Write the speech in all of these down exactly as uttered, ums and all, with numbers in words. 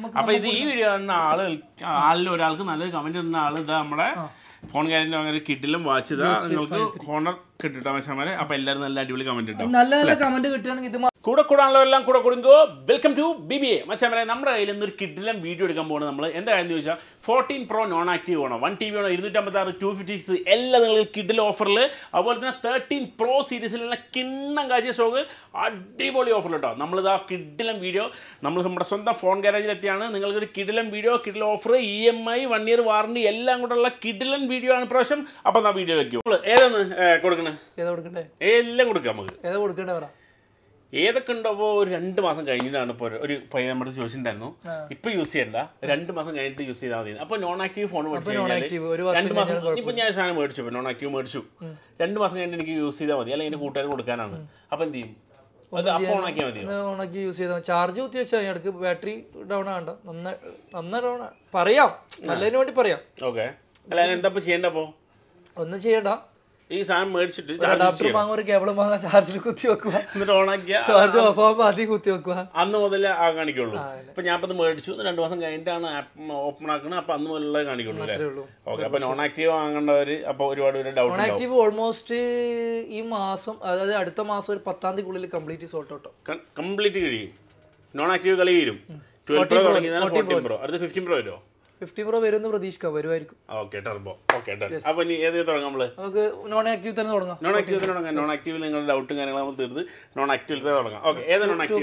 അപ്പൊ ഇത് ഈ വീഡിയോ കാണുന്ന ആള് ആളിൽ ഒരാൾക്ക് നല്ലൊരു കമന്റ് ഇടുന്ന ആള് ഇതാ നമ്മുടെ ഫോൺ കാര്യം അങ്ങനെ കിട്ടിലും വാച്ച് ഇതാ നിങ്ങൾക്ക് ഹോണർ കിട്ടിട്ടോ മച്ചാമാരെ. അപ്പൊ എല്ലാവരും നല്ല അടിപൊളി കമന്റ് ഇട്ടോ. നല്ല നല്ല കമന്റ് കിട്ടുകയാണെങ്കിൽ ഇത് കൂടെ കൂടാനുള്ള എല്ലാം കൂടെ കൊടുക്കോ. Welcome to B B A മച്ചാമാരെ. നമ്മുടെ കയ്യിൽ നിന്നൊരു കിഡിലും വീഡിയോ എടുക്കാൻ പോകുന്നത് നമ്മൾ എന്താ കാര്യം ചോദിച്ചാൽ ഫോർട്ടീൻ പ്രോ നോൺ ആക്റ്റീവ് ആണോ, വൺ ടി ബി ആണോ, ഇരുന്നൂറ്റമ്പത്തി ആറ് ടു ഫിഫ്റ്റി സിക്സ് എല്ലാം നിങ്ങൾ കിഡിൽ ഓഫറിൽ. അതുപോലെ തന്നെ തേർട്ടീൻ പ്രോ സീരീസിലുള്ള കിണ്ണം കാഴ്ച സ്റ്റോക്ക് അടിപൊളി ഓഫറിൽ കേട്ടോ. നമ്മളിതാ കിഡിലും വീഡിയോ നമ്മൾ നമ്മുടെ സ്വന്തം ഫോൺ ഗാരേജിലെത്തിയാണ്. നിങ്ങൾക്കൊരു കിഡിലും വീഡിയോ കിഡിൽ offer E M I one year warranty എല്ലാം കൂടെയുള്ള കിഡിലും വീഡിയോ ആണ് പ്രാവശ്യം. അപ്പം ആ വീഡിയോ വയ്ക്കും. ഏതാണ് കൊടുക്കണേ? ഏതാ കൊടുക്കണ്ടേ? എല്ലാം കൊടുക്കാം നമുക്ക്. ഏതാ കൊടുക്കണ്ടേ പറ. ഏതൊക്കെ ഉണ്ടോ ഒരു രണ്ട് മാസം കഴിഞ്ഞിട്ടാണ് ഇപ്പോൾ ഒരു പയ്യൻ നമ്മുടെ ചോദിച്ചിട്ടുണ്ടായിരുന്നു. ഇപ്പൊ യൂസ് ചെയ്യണ്ട, രണ്ട് മാസം കഴിഞ്ഞിട്ട് യൂസ് ചെയ്താൽ മതി. അപ്പൊ നോൺ ആക്റ്റീവ് ഫോൺ മേടിച്ചു രണ്ട് മാസം ഇപ്പൊ ഞാൻ സാധനം മേടിച്ചു, നോൺ ആക്റ്റീവ് മേടിച്ചു, രണ്ട് മാസം കഴിഞ്ഞിട്ട് എനിക്ക് യൂസ് ചെയ്താൽ മതി, അല്ലെങ്കിൽ എന്റെ കൂട്ടുകാർ കൊടുക്കാനാണ്. അപ്പൊ എന്ത് ചെയ്യും? അത് അപ്പൊ ഓണാക്കിയാൽ മതി. ഓണാക്കി യൂസ് ചെയ്താൽ ചാർജ് കുത്തി വെച്ചാൽ ഇടയ്ക്ക് ബാറ്ററി ഡൗൺ ആകണ്ട. നന്ന നന്ന ഡൗൺ പറയാം, നല്ലതിന് വേണ്ടി പറയാം. ഓക്കെ, അല്ല എന്താ ചെയ്യണ്ട? അപ്പൊ ഒന്നും ചെയ്യണ്ട. ഈ സാധനം മേടിച്ചിട്ട് കേബിൾ വാങ്ങാൻ ചാർജിൽ കുത്തി വെക്കുക, എന്നിട്ട് ഓണാക്കിയ ചാർജ് ഓഫ് ആകുമ്പോൾ ആദ്യം കുത്തി വെക്കുക. അന്ന് മുതൽ ആ കാണിക്കുള്ളൂ. ഇപ്പൊ ഞാൻ ഇപ്പൊ മേടിച്ചു, രണ്ടു മാസം കഴിഞ്ഞിട്ടാണ് ആപ്പ് ഓപ്പൺ ആക്കുന്നത്. അപ്പൊ അന്ന് മുതലേ കാണിക്കുള്ളൂ അല്ലേ? ഓക്കെ. അപ്പൊ നോൺ ആക്റ്റീവ് വാങ്ങേണ്ടവര് അപ്പൊ ഒരുപാട് പേര് ഡൗട്ട്. നോൺ ആക്റ്റീവ് ഓൾമോസ്റ്റ് ഈ മാസം, അതായത് അടുത്ത മാസം ഒരു പത്താം തീയതിക്കുള്ളിൽ കംപ്ലീറ്റ് സോർട്ട് ഔട്ടോ കംപ്ലീറ്റ് കഴിയും. നോൺ ആക്റ്റീവ് കളി വരും. ട്വൽവ് പ്രോ തുടങ്ങിയതാണ് ഫോർട്ടീൻ പ്രോ, അടുത്ത ഫിഫ്റ്റീൻ പ്രോ വരുമോ? ഫിഫ്റ്റി പ്രോ വരുമെന്ന് പ്രതീക്ഷിക്കാം, വരുമായിരിക്കും. Okay, turbo. ഓക്കെ, അപ്പൊ ഇനി ഏത് തുടങ്ങാം? നമ്മള് നമുക്ക് നോൺ ആക്റ്റീവ് തന്നെ തുടങ്ങാം. നോൺ ആക്റ്റീവ് തന്നെ തുടങ്ങാം. നോൺ ആക്റ്റീവിൽ നിങ്ങളുടെ ഡൗട്ടും കാര്യങ്ങളും നമ്മൾ തീർത്ത് നോൺ ആക്റ്റീവിൽ തന്നെ തുടങ്ങാം. ഓക്കെ, ഏത് non active?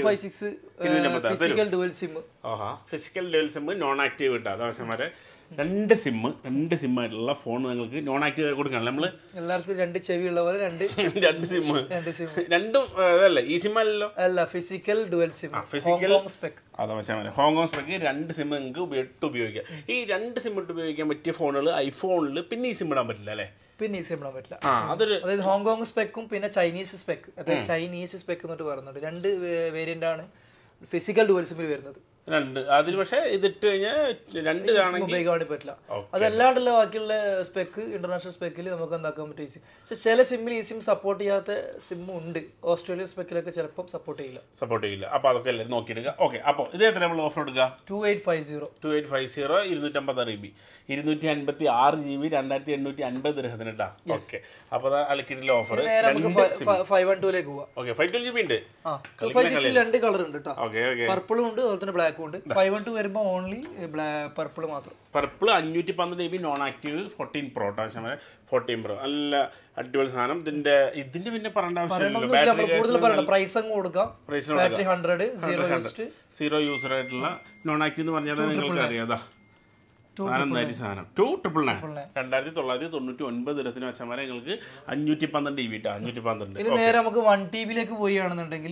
Physical dual SIM. ഓഹാ, physical dual SIM non active കിട്ടാം. അതാവശ്യമാരെ രണ്ട് സിമ്മ് രണ്ട് സിമ്മായിട്ടുള്ള ഫോൺ നിങ്ങൾക്ക് നോൺ ആക്റ്റീവ് കൊടുക്കണം. നമ്മള് എല്ലാവർക്കും രണ്ട് ചെവി ഉള്ള പോലെ രണ്ട് രണ്ട് സിമ്മ് രണ്ട് സിം രണ്ടും അതല്ല, ഈ സിം അല്ലല്ലോ. അല്ല, physical dual SIM. Physical spec. അതാ വെച്ചാൽ ഹോങ്കോങ് സ്പെക്ക് രണ്ട് സിം നിങ്ങൾക്ക് ഇട്ട് ഉപയോഗിക്കാം. ഈ രണ്ട് സിം ഇട്ട് ഉപയോഗിക്കാൻ പറ്റിയ ഫോണുകൾ ഐഫോണിൽ പിന്നെ ഈ സിം ഇടാൻ പറ്റില്ല അല്ലേ? പിന്നെ ഈ സിം ഇടാൻ പറ്റില്ല. അതൊരു അതായത് ഹോങ്കോങ് സ്പെക്കും പിന്നെ ചൈനീസ് സ്പെക്ക്, അതായത് ചൈനീസ് സ്പെക്ക് എന്നിട്ട് പറയുന്നുണ്ട്. രണ്ട് വേരിയന്റ് ആണ് ഫിസിക്കൽ ഡുവൽ സിമ്മിൽ വരുന്നത്. രണ്ട് അതിൽ പക്ഷേ ഇതിട്ട് കഴിഞ്ഞാൽ രണ്ട് ഉപയോഗിക്കാൻ വേണ്ടി പറ്റില്ല. അതല്ലാണ്ടല്ല ബാക്കിയുള്ള സ്പെക്ക് ഇന്റർനാഷണൽ സ്പെക്കിൽ നമുക്ക് എന്താക്കാൻ പറ്റും. പക്ഷെ ചില സിമ്മിൽ ഈ സിം സപ്പോർട്ട് ചെയ്യാത്ത സിമ്മും ഉണ്ട്. ഓസ്ട്രേലിയൻ സ്പെക്കിലൊക്കെ ചിലപ്പോൾ സപ്പോർട്ട് ചെയ്യില്ല സപ്പോർട്ട് ചെയ്യില്ല അപ്പോൾ അതൊക്കെ എല്ലാവരും നോക്കിയെടുക്കുക. ഓക്കെ, അപ്പോൾ ഇത് എത്ര നമ്മൾ ഓഫർ എടുക്കുക? Two eight five zero two eight five zero ഇരുന്നൂറ്റമ്പത് ആറ് ജി ബി ഇരുന്നൂറ്റി അൻപത്തി ആറ് ജി ബി രണ്ടായിരത്തി എണ്ണൂറ്റി അൻപത് ദിർഹത്തിന് കേട്ടോ. ഓക്കെ, അപ്പോൾ അലക്കിട്ടിലെ ഓഫർ ഫൈവ് വൺ ടൂലേക്ക് പോവാം. Okay, five twelve G B ഉണ്ട്. രണ്ട് കളർ ഉണ്ട് കേട്ടോ, ഓക്കെ ഓക്കെ, പർപ്പിളും ഉണ്ട് അതുപോലെ തന്നെ ബ്ലാക്കും ഉണ്ട്. ഫൈവ് വൺ ടു വരുമ്പോൾ ഓൺലി പർപ്പിൾ മാത്രം. പർപ്പിൾ അഞ്ഞൂറ്റി പന്ത്രണ്ട് G B non active fourteen pro fourteen pro നല്ല അടിപൊളി സാധനം. ഇതിന്റെ ഇതിന്റെ പിന്നെ പറയേണ്ട ആവശ്യമില്ല, പ്രൈസ് അങ്ങ് കൊടുക്കാം. സീറോ യൂസർ ആയിട്ടുള്ള നോൺ ആക്റ്റീവ് എന്ന് പറഞ്ഞാൽ നിങ്ങൾക്ക് അറിയാതാ സാധനം തരി സാധനം ടു ട്രിപ്പിൾ നയൻ രണ്ടായിരത്തി തൊള്ളായിരത്തി തൊണ്ണൂറ്റി ഒൻപത് ദിനത്തിന് വെച്ചാൽ നിങ്ങൾക്ക് അഞ്ഞൂറ്റി പന്ത്രണ്ട് ജി ബി ട്ടാ അഞ്ഞൂറ്റി പന്ത്രണ്ട്. നേരെ നമുക്ക് വൺ ടി ബിയിലേക്ക് പോവുകയാണെന്നുണ്ടെങ്കിൽ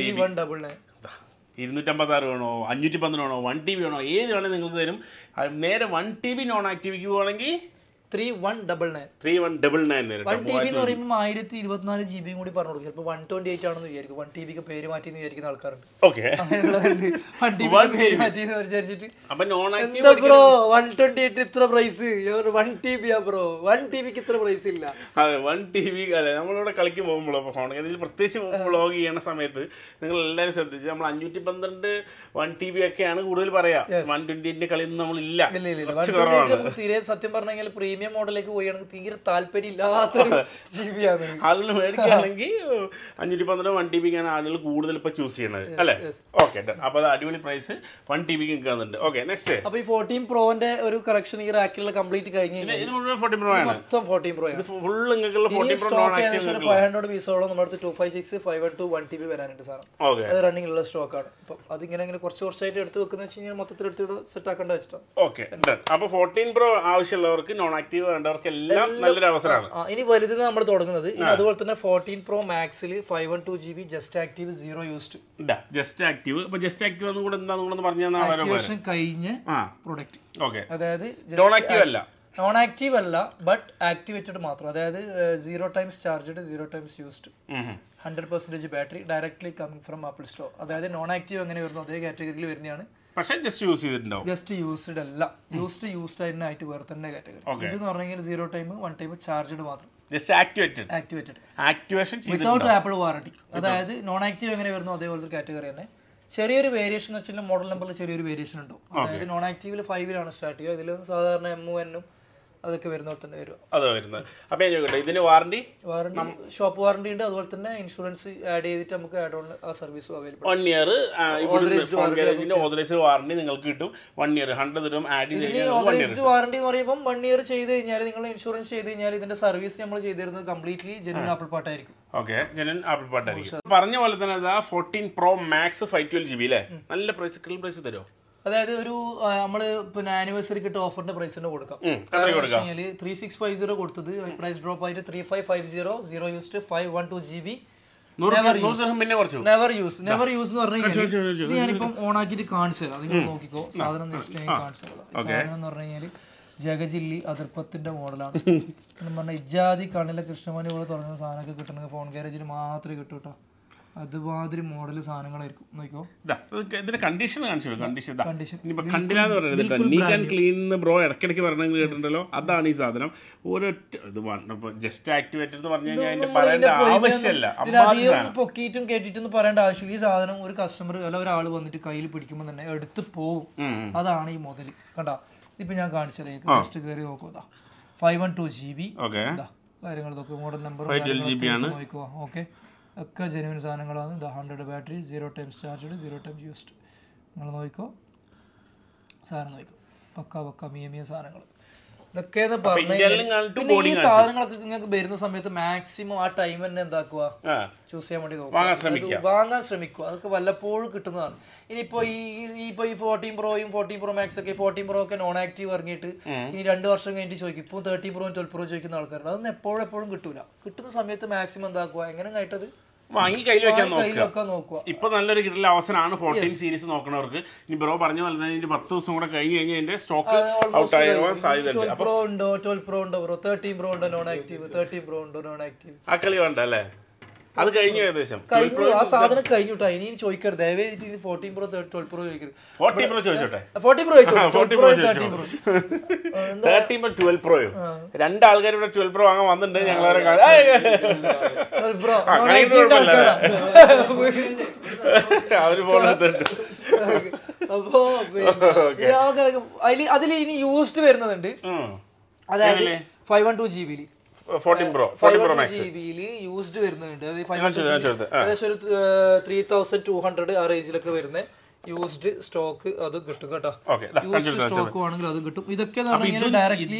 ഇരുന്നൂറ്റമ്പത്തി ആറ് വേണോ, അഞ്ഞൂറ്റി പന്ത്രണ്ട് വേണോ, വൺ ടി ബി വേണോ, ഏത് വേണമെങ്കിൽ നിങ്ങൾക്ക് തരും. നേരെ വൺ ടി ബി നോൺ ആക്റ്റീവിക്ക് പോവാണെങ്കിൽ three one double nine three one double nine one T B എന്ന് പറയുമ്പോൾ ആയിരത്തി ഇരുപത്തിനാല് ജി ബിയും കൂടി പറഞ്ഞു കൊടുക്കും. ചിലപ്പോൾ വൺ ട്വന്റി എയ്റ്റ് ആണെന്ന് വിചാരിക്കും. വൺ ടി ബിക്ക് പേര് മാറ്റി വിചാരിക്കുന്ന ആൾക്കാരുണ്ട്. ഓക്കെ, പേര് മാറ്റി വിചാരിച്ചിട്ട് ബ്രോ വൺ ട്വന്റി എയ്റ്റ് ഇത്ര പ്രൈസ്, വൺ ടി ബി ആ ബ്രോ, വൺ ടി ബിക്ക് ഇത്ര പ്രൈസ് ഇല്ല. അതെ, വൺ ടി ബി അല്ലെ നമ്മളിവിടെ കളിക്ക് പോകുമ്പോഴോ ഫോൺ പ്രത്യേകിച്ച് വ്ളോഗ് ചെയ്യണ സമയത്ത് നിങ്ങൾ എല്ലാവരും ശ്രദ്ധിച്ച് നമ്മൾ അഞ്ഞൂറ്റി പന്ത്രണ്ട് വൺ ടി ബി ഒക്കെയാണ് കൂടുതൽ പറയാ. വൺ ട്വന്റി എയ്റ്റിന്റെ കളിയൊന്നും നമ്മളില്ല, തീരെ സത്യം പറഞ്ഞു കഴിഞ്ഞാൽ പ്രീമിയം മോഡലിലേക്ക് പോവുകയാണെങ്കിൽ തീരെ താല്പര്യം ഇല്ലാത്തൊരു ജീവിയാണ്. ആളുകൾ മേടിക്കുകയാണെങ്കിൽ അഞ്ഞൂറ്റി പന്ത്രണ്ട് വൺ ടി ബിക്കാണ് ആളുകൾ കൂടുതൽ ഇപ്പൊ ചൂസ് ചെയ്യണത് അല്ലേ? ഓക്കെ, അപ്പൊ അത് അടിപൊളി പ്രൈസ് വൺ ടി ബിക്ക് നിൽക്കുന്നുണ്ട്. ഓക്കെ, നെക്സ്റ്റ് അപ്പൊ ഈ ഫോർട്ടീൻ പ്രോന്റെ ഒരു കറക്ഷൻ ഈ റാക്കിലുള്ള കംപ്ലീറ്റ് കഴിഞ്ഞു. ഇത് മുഴുവൻ ഫോർട്ടീൻ പ്രോ ആണ്, മൊത്തം ഫോർട്ടീൻ പ്രോ ആണ്. ഫുൾ നിങ്ങൾക്കുള്ള ഫോർട്ടീൻ പ്രോ ഫൈവ് ഹൺഡ്രഡ് പീസോളം നമ്മുടെ അടുത്ത് two five six five one two one T B വരാനുണ്ട് സാധനം. അത് റണ്ണിംഗ് ഉള്ള സ്റ്റോക്ക് ആണ്. അപ്പൊ അതിങ്ങനെ ഇങ്ങനെ കുറച്ച് കുറച്ചായിട്ട് എടുത്ത് വെക്കുന്ന വെച്ച് കഴിഞ്ഞാൽ മൊത്തത്തിൽ എടുത്ത് സെറ്റ് ആക്കേണ്ട വെച്ചിട്ടാണ്. ഓക്കെ, അപ്പൊ ഫോർട്ടീൻ പ്രോ ആവശ്യമുള്ളവർക്ക് നോൺ ആക്റ്റീവ് വേണ്ടവർക്ക് എല്ലാം നല്ലൊരു അവസരമാണ്. ഇനി വലുത് നമ്മൾ തുടങ്ങുന്നത്. അതുപോലെ തന്നെ ഫോർട്ടീൻ പ്രോ മാക്സിൽ five one two G B just active zero used just active. അപ്പൊ ജസ്റ്റ് ആക്റ്റീവ് ഒന്നും കൂടെ എന്താണെന്ന് പറഞ്ഞാൽ കഴിഞ്ഞ പ്രൊഡക്റ്റ്. ഓക്കെ, അതായത് നോൺ ആക്റ്റീവ് അല്ല, നോൺ ആക്റ്റീവ് അല്ല ബട്ട് ആക്ടിവേറ്റഡ് മാത്രം. അതായത് zero times charged, zero times used, hundred percentage battery, directly coming from Apple store. അതായത് നോൺ ആക്റ്റീവ് എങ്ങനെ വരുന്നു അതേ കാറ്റഗറിയിൽ വരുന്നതാണ്. പക്ഷേ ജസ്റ്റ് യൂസ് ചെയ്തിട്ടുണ്ടാവും. ജസ്റ്റ് യൂസ്ഡ് അല്ല, യൂസ്ഡ് യൂസ്ഡ് തന്നെ ആയിട്ട് വേറെ തന്നെ കാറ്റഗറി. ഇതെന്ന് പറഞ്ഞാൽ zero time one time charged മാത്രം. Just activated activated activation without Apple warranty. അതായത് നോൺ ആക്റ്റീവ് എങ്ങനെ വരുന്നു അതേപോലത്തെ കാറ്റഗറി തന്നെ. ചെറിയൊരു വേരിയേഷൻ എന്ന് വെച്ചാൽ മോഡൽ നമ്പറിൽ ചെറിയൊരു വേരിയേഷൻ ഉണ്ടാവും. അതായത് നോൺ ആക്റ്റീവിൽ ഫൈവിലാണ് സ്റ്റാർട്ട് ചെയ്യുക. ഇതിൽ സാധാരണ എമ്മും എന്നും അതൊക്കെ വരുന്ന തന്നെ വരും. അതെ വരുന്നത്. അപ്പോൾ ഞാൻ ചോദിക്കട്ടെ, ഇതിന് വാറണ്ടി വാറണ്ടി ഷോപ്പ് വാറണ്ടി ഉണ്ട്. അതുപോലെ തന്നെ ഇൻഷുറൻസ് ആഡ് ചെയ്തിട്ട് നമുക്ക് ആഡ് ഓൺ ആ സർവീസും available. One year authorised warranty നിങ്ങൾക്ക് കിട്ടും. One year hundred dirham add ചെയ്ത് ഓതറൈസ്ഡ് വാറണ്ടി എന്ന് പറയുമ്പോൾ വൺ ഇയർ ചെയ്ത് കഴിഞ്ഞാൽ നിങ്ങൾ ഇൻഷുറൻസ് ചെയ്ത് കഴിഞ്ഞാൽ ഇതിന്റെ സർവീസ് നമ്മൾ ചെയ്ത് തരുന്നത് കംപ്ലീറ്റ്ലി ജെന്യൂൻ ആപ്പിൾ പാട്ടായിരിക്കും. ഓക്കെ, ജെന്യൂൻ ആപ്പിൾ പാട്ടായിരിക്കും. പറഞ്ഞ പോലെ തന്നെ അതാ fourteen pro max five twelve G B അല്ലേ, നല്ല പ്രൈസ് കിട്ടും. പ്രൈസ് തരുമോ? അതായത് ഒരു നമ്മള് പിന്നെ ആനിവേഴ്സറി കിട്ടും ഓഫറിന്റെ പ്രൈസ് തന്നെ കൊടുക്കാം. ത്രീ സിക്സ് ഫൈവ് സീറോ കൊടുത്തത് പ്രൈസ് ഡ്രോപ്പ് ആയിട്ട് three five five zero zero used five one two G B never use never use എന്ന് പറഞ്ഞു കഴിഞ്ഞാൽ ഞാനിപ്പം ഓൺ ആക്കിയിട്ട് കാണിച്ചു തരാം. നിങ്ങൾ നോക്കിക്കോ. സാധനം കാണിച്ചു തരാം. സാധനം എന്ന് പറഞ്ഞു കഴിഞ്ഞാൽ ജഗജില്ലി അതിർപ്പത്തിന്റെ മോഡലാണ്. പറഞ്ഞാൽ ഇജാതി കണ്ണിലെ കൃഷ്ണമണി പോലെ തുടങ്ങുന്ന സാധനമൊക്കെ കിട്ടണമെങ്കിൽ ഫോൺ ഗാരേജിൽ മാത്രമേ കിട്ടൂ കേട്ടോ. അതുമാതിരി മോഡൽ സാധനങ്ങളായിരിക്കും. നോക്കിക്കോ, ഇതിന്റെ കണ്ടീഷൻ കാണിച്ചു. കണ്ടീഷൻ ഇനിയിപ്പോ കണ്ടില്ലാന്ന് പറയുന്നത് നീറ്റ് ആൻഡ് ക്ലീൻ ബ്രോ ഇടയ്ക്കിടയ്ക്ക് പറഞ്ഞെങ്കിൽ കേട്ടിട്ടുണ്ടല്ലോ. അതാണ് ഈ സാധനം. ഒരൊറ്റ ഇത് ജസ്റ്റ് ആക്ടിവേറ്റഡ് എന്ന് പറഞ്ഞു കഴിഞ്ഞാൽ അതിന്റെ പറയേണ്ട ആവശ്യമില്ല. അധികം പൊക്കിയിട്ടും കേട്ടിട്ടും പറയേണ്ട ആവശ്യമില്ല. ഈ സാധനം ഒരു കസ്റ്റമർ അല്ല ഒരാൾ വന്നിട്ട് കയ്യിൽ പിടിക്കുമ്പോൾ തന്നെ എടുത്ത് പോകും. അതാണ് ഈ മുതൽ. കണ്ടാ, ഇപ്പൊ ഞാൻ കാണിച്ചത് ഫസ്റ്റ് കയറി നോക്കുക. Five one two G B കാര്യങ്ങൾ നോക്കുക. മോഡൽ നമ്പർ നോക്കുക. ഓക്കെ, ഒക്കെ ജെന്യൂൻ സാധനങ്ങളാണ്. ഇത് hundred battery, zero times charged, zero times used. നിങ്ങൾ നോക്കിക്കോ, സാധനം നോക്കിക്കോ. പക്ക പക്ക മിയ മിയ സാധനങ്ങൾ ഇതൊക്കെ പിന്നെ ഈ സാധനങ്ങളൊക്കെ നിങ്ങൾക്ക് വരുന്ന സമയത്ത് മാക്സിമം ആ ടൈം തന്നെ എന്താക്കുക, ചൂസ് ചെയ്യാൻ വേണ്ടി നോക്കുക, വാങ്ങാൻ ശ്രമിക്കുക. അതൊക്കെ വല്ലപ്പോഴും കിട്ടുന്നതാണ്. ഇനിയിപ്പോ ഈ ഇപ്പൊ ഈ ഫോർട്ടീൻ പ്രോയും ഫോർട്ടീൻ പ്രോ മാക്സ് ഒക്കെ ഫോർട്ടീൻ പ്രോ ഒക്കെ നോൺ ആക്റ്റീവ് ഇറങ്ങിയിട്ട് ഇനി രണ്ട് വർഷം കഴിഞ്ഞിട്ട് ചോദിക്കും. ഇപ്പോൾ തേർട്ടീൻ പ്രോ ട്വൽവ് പ്രോ ചോദിക്കുന്ന ആൾക്കാരുണ്ട്. അതൊന്നും എപ്പോഴും എപ്പോഴും കിട്ടൂല. കിട്ടുന്ന സമയത്ത് മാക്സിമം എന്താക്കുക, എങ്ങനെ ആയിട്ടത് വാങ്ങി കയ്യിൽ വെക്കാൻ നോക്കുക. ഇപ്പൊ നല്ലൊരു കിട്ടുന്ന അവസരമാണ് ഫോർട്ടീൻ സീരീസ് നോക്കണവർക്ക്. ഇനി ബ്രോ പറഞ്ഞ പോലെ തന്നെ പത്ത് ദിവസം കൂടെ കഴിഞ്ഞ് കഴിഞ്ഞാൽ അതിന്റെ സ്റ്റോക്ക് ഔട്ട് ആകാൻ സാധ്യതയുണ്ട്. പ്രോ ഉണ്ടോ, ട്വൽവ് പ്രോ ഉണ്ടോ ബ്രോ, തേർട്ടീൻ പ്രോ ഉണ്ടോ നോൺ ആക്റ്റീവ്, തേർട്ടീൻ പ്രോ ഉണ്ടോ നോൺ ആക്റ്റീവ്, ആ കളി വേണ്ട അല്ലേ? അത് കഴിഞ്ഞു, ഏകദേശം കഴിഞ്ഞു. ആ സാധനം കഴിഞ്ഞുട്ടോ. ഇനി ചോദിക്കരുത് ദയവേദി ഫോർട്ടീൻ പ്രോ ട്വൽവ് പ്രോ ചോദിക്കരുത്. ഫോർട്ടീൻ പ്രോ ചോദിച്ചോട്ടെ. Fourteen pro thirteen pro twelve pro രണ്ടാൾക്കാർ ഇവിടെ ട്വൽവ് പ്രോ വാങ്ങാൻ വന്നിട്ടുണ്ട്. ഞങ്ങളവരെ അവര് പോകുന്നുണ്ട്. അപ്പോ അതിൽ ഇനി യൂസ്ഡ് വരുന്നുണ്ട്. അതായത് ഫൈവ് വൺ ടു ജി ബിയില് fourteen pro fourteen pro max ജിബിയില് യൂസ്ഡ് വരുന്നുണ്ട്. ഏകദേശം ഒരു ത്രീ തൗസൻഡ് ടു ഹൺഡ്രഡ് ആ റേഞ്ചിലൊക്കെ വരുന്ന യൂസ്ഡ് സ്റ്റോക്ക് അത് കിട്ടും കേട്ടോ. യൂസ്ഡ് സ്റ്റോക്ക് ആണെങ്കിൽ അത് കിട്ടും. ഇതൊക്കെ ഡയറക്ട്ലി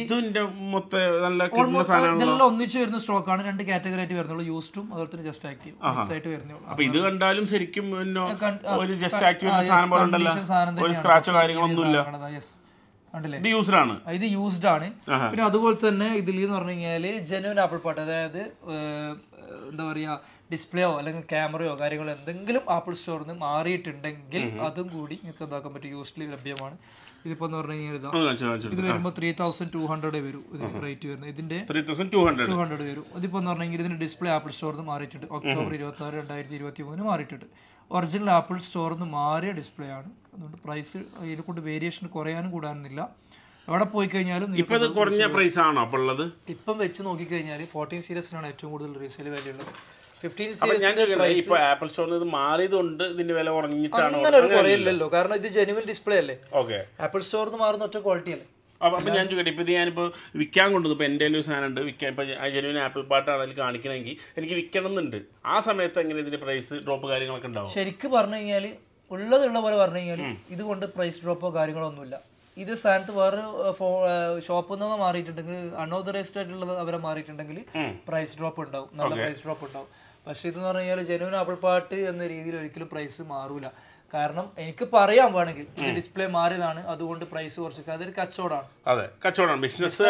ഇതെല്ലാം ഒന്നിച്ച് വരുന്ന സ്റ്റോക്കാണ്. രണ്ട് കാറ്റഗറി ആയിട്ട് വരുന്നുള്ളൂ, യൂസ്ഡും അതുപോലെ തന്നെ ജസ്റ്റ് ആക്റ്റീവ് ആയിട്ട് വരുന്നുള്ളൂ. അപ്പൊ ഇത് കണ്ടാലും ശരിക്കും ഒരു ജസ്റ്റ് ആക്റ്റീവ് സാധനം പോലെ ഉണ്ടല്ലോ, ഒരു സ്ക്രാച്ചോ കാര്യങ്ങളൊന്നുമില്ല. ഇത് യൂസ്ഡ് ആണ്. ഇത് യൂസ്ഡ് ആണ്. പിന്നെ അതുപോലെ തന്നെ ഇതിൽ എന്ന് പറഞ്ഞു കഴിഞ്ഞാൽ ജെന്യൂൻ ആപ്പിൾ പാട്ട്, അതായത് എന്താ പറയാ ഡിസ്പ്ലേയോ അല്ലെങ്കിൽ ക്യാമറയോ കാര്യങ്ങളോ എന്തെങ്കിലും ആപ്പിൾ സ്റ്റോറിൽ നിന്ന് മാറിയിട്ടുണ്ടെങ്കിൽ അതും കൂടി നിങ്ങൾക്ക് എന്താക്കാൻ പറ്റും, യൂസ്ഡിൽ ലഭ്യമാണ്. ഇതിപ്പോ എന്ന് പറഞ്ഞു കഴിഞ്ഞാൽ ഇത് വരുമ്പോൾ ത്രീ തൗസൻഡ് ടു ഹൺഡ്രഡ് വരും റേറ്റ് വരുന്നത്. ഇതിന്റെ ടു ഹൺഡ്രഡ് വരും. ഇതിപ്പോ എന്ന് പറഞ്ഞു കഴിഞ്ഞാൽ ഇതിന്റെ ഡിസ്പ്ലേ ആപ്പിൾ സ്റ്റോറിൽ നിന്ന് മാറിയിട്ടുണ്ട്. ഒക്ടോബർ ഇരുപത്തി ആറ് രണ്ടായിരത്തി ഇരുപത്തി മൂന്നിന് മാറിയിട്ടുണ്ട്. ഒറിജിനൽ ആപ്പിൾ സ്റ്റോറിൽ നിന്ന് മാറിയ ഡിസ്പ്ലേ ആണ്. അതുകൊണ്ട് പ്രൈസ് ഇതിനെ കൊണ്ട് വേരിയേഷൻ കുറയാനും കൂടാനില്ല. എവിടെ പോയി കഴിഞ്ഞാലും കുറഞ്ഞ പ്രൈസ് ആണോ അപ്പോൾ ഉള്ളത്? ഇപ്പം വെച്ച് നോക്കിക്കഴിഞ്ഞാൽ ഫോർട്ടീൻ സീരീസിനാണ് ഏറ്റവും കൂടുതൽ റീസെയിൽ വാല്യൂ ഉള്ളത്. ഫിഫ്റ്റീൻ ആപ്പിൾ സ്റ്റോറിൽ നിന്ന് മാറിയതുകൊണ്ട് ഇതിന്റെ വില കുറഞ്ഞിട്ടാണ്. അങ്ങനെ ഒരു കുറയില്ലല്ലോ, കാരണം ഇത് ജെന്യുവൻ ഡിസ്പ്ലേ അല്ലേ. ആപ്പിൾ സ്റ്റോറിൽ നിന്ന് മാറുന്ന ഒറ്റ ക്വാളിറ്റി അല്ലേ. അപ്പം ഞാൻ ചോദിക്കട്ടെ, ഇപ്പോൾ ഇത് ഞാനിപ്പോൾ വിൽക്കാൻ കൊണ്ടുവന്നു. ഇപ്പോൾ എൻ്റെ ഒരു സാധനം ഉണ്ട് വിൽക്കാൻ. ഇപ്പോൾ ജെന്യുവൻ ആപ്പിൾ പാട്ടാണ് അതിൽ കാണിക്കണമെങ്കിൽ എനിക്ക് വിൽക്കണം എന്നുണ്ട്. ആ സമയത്ത് എങ്ങനെ ഇതിന്റെ പ്രൈസ് ഡ്രോപ്പ് കാര്യങ്ങളൊക്കെ ഉണ്ടാവും? ശരിക്കും പറഞ്ഞു കഴിഞ്ഞാൽ ഉള്ളതുള്ള പോലെ പറഞ്ഞു കഴിഞ്ഞാൽ ഇതുകൊണ്ട് പ്രൈസ് ഡ്രോപ്പോ കാര്യങ്ങളോ ഒന്നുമില്ല. ഇത് സ്ഥാനത്ത് വേറെ ഷോപ്പിൽ നിന്ന് മാറിയിട്ടുണ്ടെങ്കിൽ അൺഓതറൈസ്ഡ് ആയിട്ടുള്ളത് അവരെ മാറിയിട്ടുണ്ടെങ്കിൽ പ്രൈസ് ഡ്രോപ്പ് ഉണ്ടാവും, നല്ല പ്രൈസ് ഡ്രോപ്പ് ഉണ്ടാവും. പക്ഷെ ഇതെന്ന് പറഞ്ഞു കഴിഞ്ഞാൽ ജെന്യുവൻ ആപ്പിൾ പാട്ട് എന്ന രീതിയിൽ ഒരിക്കലും പ്രൈസ് മാറൂല. കാരണം എനിക്ക് പറയാൻ വേണമെങ്കിൽ ഡിസ്പ്ലേ മാറിയതാണ്, അതുകൊണ്ട് പ്രൈസ് കുറച്ച് അതൊരു കച്ചവടമാണ്. അതെ, കച്ചവടമാണ്. ബിസിനസ്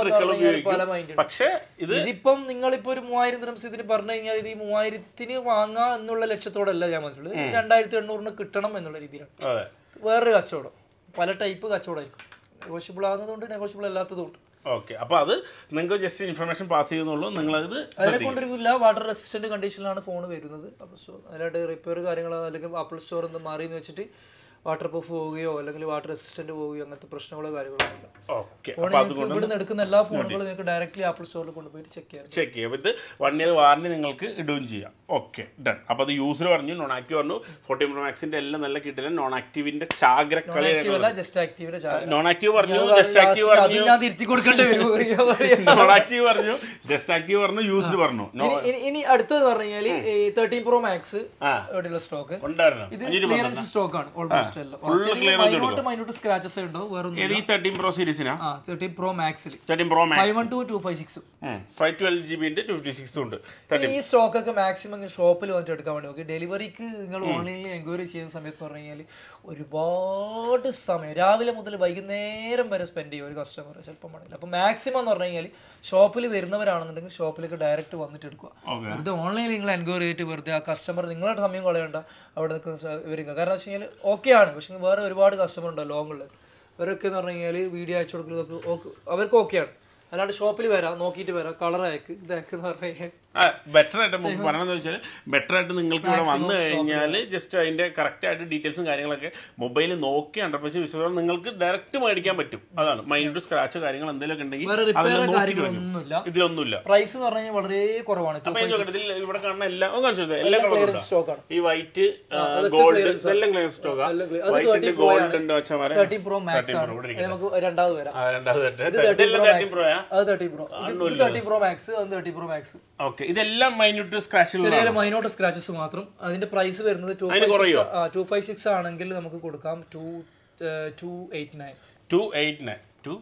പക്ഷേ ഇതിപ്പം നിങ്ങളിപ്പോ ഒരു മൂവായിരം ദിർഹംസ് ഇതിന് പറഞ്ഞു കഴിഞ്ഞാൽ ഇത് ഈ മൂവായിരത്തിന് വാങ്ങാം എന്നുള്ള ലക്ഷ്യത്തോടല്ല ഞാൻ പറഞ്ഞിട്ടുള്ളത്. രണ്ടായിരത്തി എണ്ണൂറിന് കിട്ടണം എന്നുള്ള രീതിയിലാണ് വേറൊരു കച്ചവടം. പല ടൈപ്പ് കച്ചവടമായിരിക്കും. നെഗോഷ്യബിൾ ആകുന്നതുകൊണ്ട് നെഗോഷ്യബിൾ അല്ലാത്തതുകൊണ്ട്. ഓക്കെ, അപ്പോൾ അത് നിങ്ങൾക്ക് ജസ്റ്റ് ഇൻഫർമേഷൻ പാസ് ചെയ്യുന്നുള്ളൂ. നിങ്ങളത് അതിനെ കൊണ്ടിരിക്കില്ല. വാട്ടർ റെസിസ്റ്റന്റ് കണ്ടീഷനിലാണ് ഫോൺ വരുന്നത്. അപ്പോൾ സോ അതിലായിട്ട് റിപ്പയർ കാര്യങ്ങളോ അല്ലെങ്കിൽ ആപ്പിൾ സ്റ്റോർ എന്ന് മാറിയെന്ന് വെച്ചിട്ട് വാട്ടർ പ്രൂഫ് പോവുകയോ അല്ലെങ്കിൽ വാട്ടർ റെസിസ്റ്റന്റ് പോവുകയോ അങ്ങനത്തെ പ്രശ്നങ്ങളോ കാര്യങ്ങളോ ഇല്ല. ഫോൺ ഇവിടുന്ന് എടുക്കുന്ന എല്ലാ ഫോണുകളും നിങ്ങൾക്ക് ഡയറക്റ്റ്ലി ആപ്പിൾ സ്റ്റോറിൽ കൊണ്ടുപോയി ചെക്ക് ചെയ്യാം. ചെക്ക് ചെയ്യാം. ഇത് വൺ ഇയർ വാറന്റി നിങ്ങൾക്ക് ഇടുകയും ചെയ്യാം. Okay done. അപ്പോൾ അത് യൂസർ പറഞ്ഞു, നോൺ ആക്റ്റീവ് പറഞ്ഞു. ഫോർട്ടീൻ പ്രോ മാക്സിന്റെ എല്ലാം നല്ല കിട്ടില്ല. നോൺ ആക്റ്റീവിന്റെ ചാഗ്ര കളി, നോൺ ആക്റ്റീവ് പറഞ്ഞു, ജസ്റ്റ് ആക്റ്റീവ് പറഞ്ഞു, നോൺ ആക്റ്റീവ് പറഞ്ഞു, ജസ്റ്റ് ആക്റ്റീവ് പറഞ്ഞു, യൂസ്ഡ് പറഞ്ഞു. ഇനി അടുത്തത് പറഞ്ഞാൽ തേർട്ടീൻ പ്രോ മാക്സ് സ്റ്റോക്ക് ഉണ്ടായിരുന്നു. ഇത് ക്ലിയറൻസ് സ്റ്റോക്ക് ആണ് ഓൾമോസ്റ്റ് എല്ലാം. മൈന്യൂട്ട് സ്ക്രാച്ചസ് ഉണ്ടോ വേറെ ഈ തേർട്ടീൻ പ്രോ സീരീസിനാ തേർട്ടീൻ പ്രോ മാക്സിൽ thirteen pro max five one two two five six five twelve G ബിന്റെ ടു ഫിഫ്റ്റി സിക്സ് ഉണ്ട്. ഈ സ്റ്റോക്ക് ഒക്കെ മാക്സിമം ഷോപ്പിൽ വന്നിട്ട് എടുക്കാൻ വേണ്ടി നോക്കി. ഡെലിവറിക്ക് നിങ്ങൾ ഓൺലൈനിൽ എൻക്വയറി ചെയ്യുന്ന സമയത്ത് പറഞ്ഞു കഴിഞ്ഞാൽ ഒരുപാട് സമയം രാവിലെ മുതൽ വൈകുന്നേരം വരെ സ്പെൻഡ് ചെയ്യും ഒരു കസ്റ്റമർ ചിലപ്പോൾ വേണമെങ്കിൽ. അപ്പോൾ മാക്സിമം എന്ന് പറഞ്ഞു കഴിഞ്ഞാൽ ഷോപ്പിൽ വരുന്നവരാണെന്നുണ്ടെങ്കിൽ ഷോപ്പിലേക്ക് ഡയറക്റ്റ് വന്നിട്ട് എടുക്കുക. വെറുതെ ഓൺലൈനിൽ നിങ്ങൾ എൻക്വയറി ചെയ്തിട്ട് വെറുതെ ആ കസ്റ്റമർ നിങ്ങളുടെ സമയം കളയണ്ട അവിടെ നിൽക്കുന്ന വരിക. കാരണം വെച്ച് കഴിഞ്ഞാൽ ഓക്കെ ആണ്, പക്ഷേ വേറെ ഒരുപാട് കസ്റ്റമർ ഉണ്ടോ ലോങ്ങുള്ളത്, അവരൊക്കെ എന്ന് പറഞ്ഞു കഴിഞ്ഞാൽ വീഡിയോ അയച്ചു കൊടുക്കുന്നതൊക്കെ ഓക്കെ, അവർക്ക് ഓക്കെയാണ്. അല്ലാണ്ട് ഷോപ്പിൽ വരാം, നോക്കിയിട്ട് വരാം, കളർ അയക്ക് ഇതൊക്കെ എന്ന് പറഞ്ഞു കഴിഞ്ഞാൽ ബെറ്റർ ആയിട്ട് പറയണമെന്ന് വെച്ചാൽ ബെറ്റർ ആയിട്ട് നിങ്ങൾക്ക് ഇവിടെ വന്നു കഴിഞ്ഞാൽ ജസ്റ്റ് അതിന്റെ കറക്റ്റ് ആയിട്ട് ഡീറ്റെയിൽസും കാര്യങ്ങളൊക്കെ മൊബൈലിൽ നോക്കി ഹൺഡ്രഡ് പെർസെന്റ് വിശ്വാസം നിങ്ങൾക്ക് ഡയറക്റ്റ് മേടിക്കാൻ പറ്റും. അതാണ് മൈൻഡ് സ്ക്രാച്ച് കാര്യങ്ങൾ എന്തെങ്കിലും ഉണ്ടെങ്കിൽ ഇതിലൊന്നുമില്ല. പ്രൈസ് എന്ന് പറഞ്ഞാൽ വളരെ കുറവാണ്. ഇവിടെ കാണുന്ന എല്ലാം എല്ലാ കളറും സ്റ്റോക്കാണ്. ഈ വൈറ്റ് ഗോൾഡ് എല്ലാം ക്ലിയർ സ്റ്റോക്കാണ്. വൈറ്റ് ഗോൾഡ് ഉണ്ട് വെച്ചാൽ തേർട്ടീൻ പ്രോ മാക്സ് ആണ്. നമുക്ക് രണ്ടാമത് വരാം. രണ്ടാമത് thirteen pro thirteen pro max അത് തേർട്ടീൻ പ്രോ മാക്സ്. ഓക്കെ, ഇതെല്ലാം മൈന്യൂട്ട് സ്ക്രാച്ചുകൾ, ചെറിയ മൈന്യൂട്ട് സ്ക്രാച്ചസ് മാത്രം. അതിന്റെ പ്രൈസ് വരുന്നത് ടു ഫൈവ് സിക്സ് ആണെങ്കിൽ നമുക്ക് കൊടുക്കാം two two eight nine two eight nine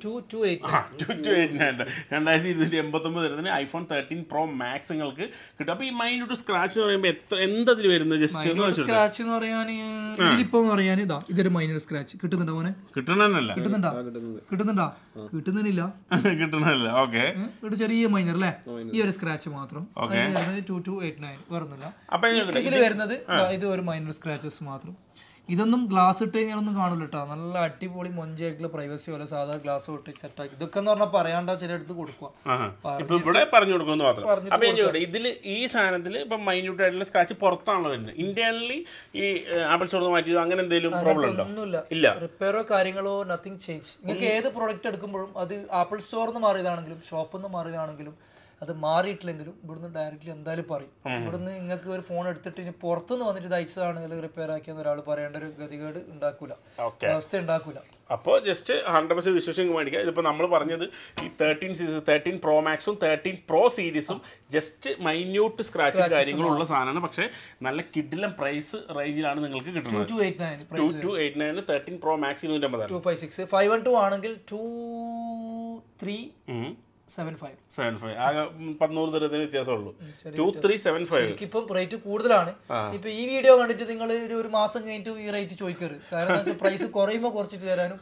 രണ്ടായിരത്തി ഇരുന്നൂറ്റി എൺപത്തി ഒമ്പത് വരുന്നതിന് ഐഫോൺ തേർട്ടീൻ പ്രോ മാക്സ് നിങ്ങൾക്ക് കിട്ടും. അപ്പൊ ഈ മൈന്യൂട്ട് സ്ക്രാച്ച് എന്ന് പറയുമ്പോൾ എത്ര എന്തതിൽ വരുന്നത്? ജസ്റ്റ് സ്ക്രാച്ച് എന്ന് പറയാൻ ഇതിലിപ്പോ പറയാൻ ഇതാ ഇതൊരു മൈന്യൂട്ട് സ്ക്രാച്ച് കിട്ടുന്നുണ്ടോ മോനെ? കിട്ടണമെന്നല്ല, കിട്ടുന്നുണ്ടാ കിട്ടുന്നുണ്ടാ കിട്ടുന്നില്ല കിട്ടണല്ല. ഓക്കെ, ഒരു ചെറിയ മൈനർ അല്ലേ, ഈ ഒരു സ്ക്രാച്ച് മാത്രം. ടു ടു എയ്റ്റ് നയൻ വരുന്നില്ല. അപ്പൊ ഇതിൽ വരുന്നത് ഇത് ഒരു മൈനർ സ്ക്രാച്ചസ് മാത്രം. ഇതൊന്നും ഗ്ലാസ് ഇട്ട് കഴിഞ്ഞാലൊന്നും കാണില്ല കേട്ടോ. നല്ല അടിപൊളി മൊഞ്ചായിട്ടുള്ള പ്രൈവസി പോലെ സാധാ ഗ്ലാസ് ഇട്ട് സെറ്റാക്കി. ഇതൊക്കെ എന്ന് പറഞ്ഞാൽ പറയാണ്ട ചില അടുത്ത് കൊടുക്കുക, ഇപ്പൊ ഇവിടെ പറഞ്ഞു കൊടുക്കുന്നു മാത്രം. അപ്പൊ ഞാൻ ചോദിക്കട്ടെ, ഇതിൽ ഈ സാധനത്തിൽ ഇപ്പൊ മൈന്യൂട്ട് ആയിട്ടുള്ള സ്ക്രാച്ച് പുറത്താണല്ലോ വരുന്നത്. ഇന്റേണലി ഈ ആപ്പിൾ സ്റ്റോറിൽ മാറ്റിയത് അങ്ങനെ എന്തെങ്കിലും പ്രോബ്ലം ഉണ്ടോ? ഒന്നുമില്ല. റിപ്പയറോ കാര്യങ്ങളോ നത്തിങ് ചേഞ്ച്. നിങ്ങൾക്ക് ഏത് പ്രോഡക്റ്റ് എടുക്കുമ്പോഴും അത് ആപ്പിൾ സ്റ്റോറിൽ നിന്ന് മാറിയതാണെങ്കിലും ഷോപ്പിൽ നിന്ന് മാറിയതാണെങ്കിലും അത് മാറിയിട്ടില്ലെങ്കിലും ഇവിടുന്ന് ഡയറക്റ്റ്ലി എന്തായാലും പറയും. ഇവിടുന്ന് നിങ്ങൾക്ക് ഒരു ഫോൺ എടുത്തിട്ട് ഇനി പുറത്തുനിന്ന് വന്നിട്ട് ഇത് അയച്ചതാണ് അല്ലെങ്കിൽ റിപ്പയർ ആക്കിയെന്ന് ഒരാൾ പറയേണ്ട ഒരു ഗതികേട് ഉണ്ടാക്കൂല, അവസ്ഥ ഉണ്ടാക്കൂല. അപ്പോൾ ജസ്റ്റ് ഹൺഡ്രഡ് പെർസെന്റ് വിശ്വസിച്ച് മേടിക്കുക. ഇതിപ്പോൾ നമ്മൾ പറഞ്ഞത് ഈ തേർട്ടീൻ സീരീസ് തേർട്ടീൻ പ്രോ മാക്സും തേർട്ടീൻ പ്രോ സീരീസും ജസ്റ്റ് മൈന്യൂട്ട് സ്ക്രാച്ചും കാര്യങ്ങളും ഉള്ള സാധനമാണ്. പക്ഷേ നല്ല കിഡിലും പ്രൈസ് റേഞ്ചിലാണ് നിങ്ങൾക്ക് കിട്ടുന്നത്. Two eight nine two two eight nine thirteen pro max ഇരുന്നൂറ്റമ്പത് two five six five one two ആണെങ്കിൽ two three seven five seven five ആകെ പതിനൂറ് തരത്തിന് വ്യത്യാസമുള്ളൂ. ടു ത്രീ സെവൻ ഫൈവ് ഇപ്പം റേറ്റ് കൂടുതലാണ്. ഇപ്പൊ ഈ വീഡിയോ കണ്ടിട്ട് നിങ്ങൾ ഒരു മാസം കഴിഞ്ഞിട്ട് ഈ റേറ്റ് ചോദിക്കരുത്. കാരണം പ്രൈസ് കുറയുമ്പോൾ കുറച്ചിട്ട് തരാനും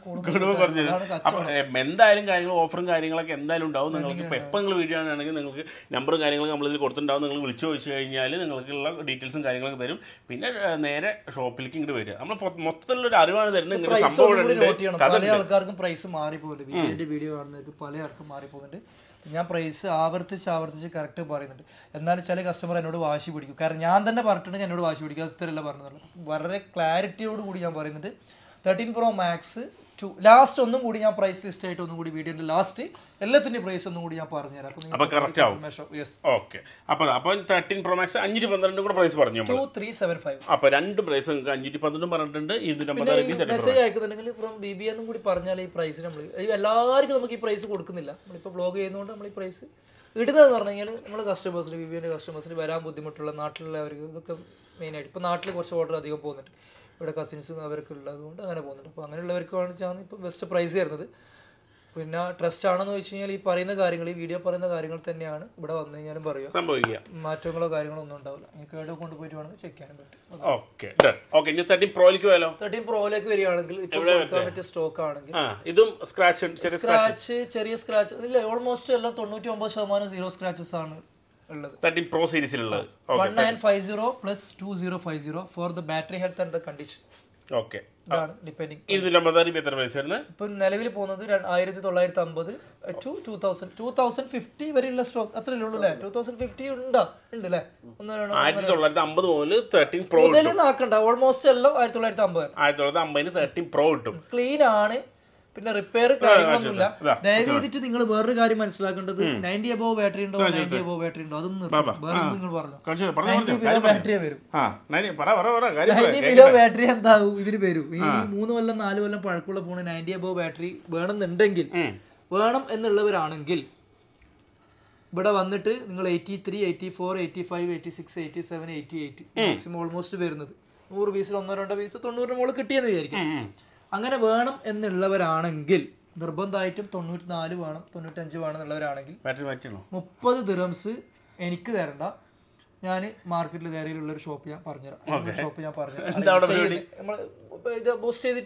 എന്തായാലും കാര്യങ്ങൾ ഓഫറും കാര്യങ്ങളൊക്കെ എന്തായാലും ഉണ്ടാവും. നിങ്ങൾക്ക് ഇപ്പൊ എപ്പോൾ നിങ്ങൾ വീഡിയോ ആണെങ്കിൽ നിങ്ങൾക്ക് നമ്പറും കാര്യങ്ങളൊക്കെ നമ്മളിതിൽ കൊടുത്തിട്ടുണ്ടാവും. നിങ്ങൾ വിളിച്ചു ചോദിച്ചു കഴിഞ്ഞാൽ നിങ്ങൾക്കുള്ള ഡീറ്റെയിൽസും കാര്യങ്ങളൊക്കെ തരും. പിന്നെ നേരെ ഷോപ്പിലേക്ക് ഇങ്ങോട്ട് വരിക. നമ്മൾ മൊത്തത്തിലുള്ള ഒരു അറിവാണ് തരുന്നത്. ഇങ്ങനെ സംഭവം പല ആൾക്കാർക്കും പ്രൈസ് മാറിപ്പോകുന്നുണ്ട്. വീഡിയോ കാണുന്നവർക്ക് പല ആൾക്കും മാറിപ്പോകുന്നുണ്ട്. ഞാൻ പ്രൈസ് ആവർത്തിച്ച് ആവർത്തിച്ച് കറക്റ്റ് പറയുന്നുണ്ട്. എന്നാലും ചില കസ്റ്റമർ എന്നോട് വാശി പിടിക്കും. കാരണം ഞാൻ തന്നെ പറഞ്ഞിട്ടുണ്ടെങ്കിൽ എന്നോട് വാശി പിടിക്കും. അത് ഇത്രയല്ല പറഞ്ഞത്. വളരെ ക്ലാരിറ്റിയോട് കൂടി ഞാൻ പറയുന്നുണ്ട്. Thirteen pro max two last ഒന്നും കൂടി ഞാൻ പ്രൈസ് ലിസ്റ്റ് ആയിട്ട് ഒന്നും കൂടി വീഡിയോന്റെ ലാസ്റ്റ് എല്ലാത്തിന്റെ പ്രൈസ് ഒന്നും കൂടി ഞാൻ പറഞ്ഞുതരാം. തേർട്ടീൻ പ്രോ മാക്സ് അഞ്ഞൂറ്റി പന്ത്രണ്ടും കൂടെ പ്രൈസ് പറഞ്ഞു. ടു ത്രീ സെവൻ ഫൈവ് അപ്പൊ രണ്ട് പ്രൈസ് അഞ്ഞൂറ്റി പന്ത്രണ്ടും പറഞ്ഞിട്ടുണ്ട്. മെസ്സേജ് അയക്കുന്നുണ്ടെങ്കിൽ ഇപ്പം ബി ബി എന്നും കൂടി പറഞ്ഞാൽ ഈ പ്രൈസ് നമ്മൾ എല്ലാവർക്കും നമുക്ക് ഈ പ്രൈസ് കൊടുക്കുന്നില്ല. നമ്മളിപ്പോൾ ബ്ലോഗ് ചെയ്യുന്നതുകൊണ്ട് നമ്മൾ ഈ പ്രൈസ് ഇടുന്നതെന്ന് പറഞ്ഞു കഴിഞ്ഞാൽ നമ്മൾ കസ്റ്റമേഴ്സിന് ബി ബി എൻ്റെ കസ്റ്റമേഴ്സിന് വരാൻ ബുദ്ധിമുട്ടുള്ള നാട്ടിലുള്ളവർക്ക് ഇതൊക്കെ മെയിനായിട്ട് ഇപ്പോൾ നാട്ടിൽ കുറച്ച് ഓർഡർ അധികം പോകുന്നുണ്ട്. ഇവിടെ കസിൻസും അവർക്ക് ഉള്ളതുകൊണ്ട് അങ്ങനെ പോകുന്നുണ്ട്. അപ്പോൾ അങ്ങനെയുള്ളവർക്കാണ് വെച്ചാൽ ഇപ്പോൾ ബെസ്റ്റ് പ്രൈസ് തരുന്നത്. പിന്നെ ട്രസ്റ്റ് ആണെന്ന് വെച്ച് കഴിഞ്ഞാൽ ഈ പറയുന്ന കാര്യങ്ങൾ ഈ വീഡിയോ പറയുന്ന കാര്യങ്ങൾ തന്നെയാണ് ഇവിടെ വന്നു കഴിഞ്ഞാലും പറയുക. സംഭവിക്കുക മാറ്റങ്ങളോ കാര്യങ്ങളോ ഒന്നും ഉണ്ടാവില്ല. നിങ്ങൾക്ക് എവിടെ കൊണ്ടുപോയിട്ട് വേണമെങ്കിൽ ചെക്ക് ചെയ്യാൻ പറ്റും. തേർട്ടീൻ പ്രോയിലേക്ക് വരികയാണെങ്കിൽ ഇപ്പോൾ കൊടുക്കാൻ പറ്റിയ സ്റ്റോക്ക് ആണെങ്കിൽ ഇതും സ്ക്രാച്ച് സ്ക്രാച്ച് ചെറിയ സ്ക്രാച്ച് ഇല്ല, ഓൾമോസ്റ്റ് എല്ലാം തൊണ്ണൂറ്റി ഒമ്പത് ശതമാനം സീറോ സ്ക്രാച്ചസ് ആണ് ഉള്ളത്. തേർട്ടീൻ പ്രോ സീരീസിലുള്ളത് one nine five zero plus two zero five zero four the battery health and the condition. Okay, depending ഇപ്പൊ നിലവിൽ പോകുന്നത് ആയിരത്തി തൊള്ളായിരത്തി അമ്പത് two two thousand two thousand fifty വരെയുള്ള സ്റ്റോക്ക് അത്രയല്ലേ ഉള്ളൂ അല്ലേ? ടൂ തൗസൻഡ് ഫിഫ്റ്റി ഉണ്ടാ ഉണ്ട് അല്ലേ? മുതൽ നാക്കണ്ട ഓൾമോസ്റ്റ് എല്ലാം ആയിരത്തി തൊള്ളായിരത്തി അമ്പത് ആയിരത്തി തൊള്ളായിരത്തി അമ്പതിന് തേർട്ടീൻ പ്രോ കിട്ടും. ക്ലീൻ ആണ്. പിന്നെ റിപ്പയർ കാര്യങ്ങളൊന്നുമില്ല. ദയവ് ചെയ്തിട്ട് നിങ്ങൾ വേറൊരു കാര്യം മനസ്സിലാക്കേണ്ടത് നയൻറ്റി അബോവ് ബാറ്ററി ഉണ്ടോ നയൻറ്റി അബോവ് ബാറ്ററി ഉണ്ടോ അതൊന്നും വേറെ നിങ്ങൾ പറഞ്ഞു ബാറ്ററിയെ വരും. നയൻറ്റി കിലോ ബാറ്ററി എന്താകും ഇതിന് വരും. ഈ മൂന്ന് കൊല്ലം നാല് കൊല്ലം പഴക്കമുള്ള ഫോണ് നയൻറ്റി അബോവ് ബാറ്ററി വേണമെന്നുണ്ടെങ്കിൽ വേണം എന്നുള്ളവരാണെങ്കിൽ ഇവിടെ വന്നിട്ട് നിങ്ങൾ eighty three eighty four eighty five eighty six eighty seven eighty eight maximum almost വരുന്നത് നൂറ് പീസിൽ ഒന്നോ രണ്ടോ പീസ് തൊണ്ണൂറിന് മുകളിൽ കിട്ടിയെന്ന് വിചാരിക്കും. അങ്ങനെ വേണം എന്നുള്ളവരാണെങ്കിൽ നിർബന്ധമായിട്ടും തൊണ്ണൂറ്റി നാല് വേണം തൊണ്ണൂറ്റഞ്ച് വേണം എന്നുള്ളവരാണെങ്കിൽ മുപ്പത് ദിറംസ് എനിക്ക് തരണ്ട. ഞാൻ മാർക്കറ്റിൽ നേരെയുള്ള ഒരു ഷോപ്പ് ഞാൻ പറഞ്ഞുതരാം. ഷോപ്പ് ഞാൻ പറഞ്ഞുതരാം. ബൂസ്റ്റ് ചെയ്തിട്ട്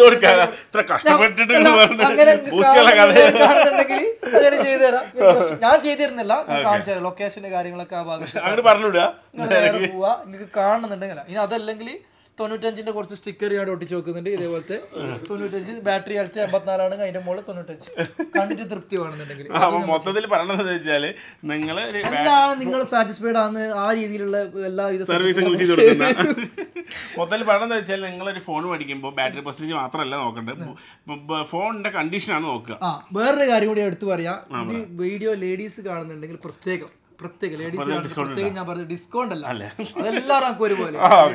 അങ്ങനെ ചെയ്തു തരാം. ഞാൻ ചെയ്തിരുന്നില്ല, ഞാൻ കാണിച്ചു തരാം. ലൊക്കേഷന്റെ കാര്യങ്ങളൊക്കെ ആ ഭാഗത്ത് പോവാ. നിങ്ങൾക്ക് കാണുന്നുണ്ടെങ്കിൽ ഇനി അതല്ലെങ്കിൽ തൊണ്ണൂറ്റഞ്ചിന്റെ കുറച്ച് സ്റ്റിക്കർ ഞാൻ ഒട്ടിച്ച് വെക്കുന്നുണ്ട്. ഇതേപോലത്തെ തൊണ്ണൂറ്റഞ്ച് ബാറ്ററി അടുത്ത് എൺപത്തിനാലാണ് അതിന്റെ മുകളിൽ തൊണ്ണൂറ്റഞ്ച് കണ്ടിട്ട് തൃപ്തി വേണമെന്നുണ്ടെങ്കിൽ മൊത്തത്തിൽ പറയണതെന്ന് വെച്ചാല് നിങ്ങൾ എന്താണ് നിങ്ങൾ സാറ്റിസ്ഫൈഡ് ആണ് ആ രീതിയിലുള്ള എല്ലാവിധ സർവീസുകൾ ചെയ്ത് കൊടുക്കുന്നത്. മൊത്തത്തിൽ പറയണെന്ന് വെച്ചാൽ നിങ്ങളൊരു ഫോൺ മേടിക്കുമ്പോൾ ബാറ്ററി പെർസെന്റേജ് മാത്രമല്ല നോക്കേണ്ടത്, ഫോണിന്റെ കണ്ടീഷനാണ് നോക്കുക. ആ വേറൊരു കാര്യം കൂടി എടുത്തു പറയാം. ഇത് വീഡിയോ ലേഡീസ് കാണുന്നുണ്ടെങ്കിൽ പ്രത്യേകം പ്രത്യേക ലേഡീസ് പ്രത്യേകം ഞാൻ പറഞ്ഞത് ഡിസ്കൗണ്ട് അല്ല, അതെല്ലാവർക്കും ഒരുപോലെ.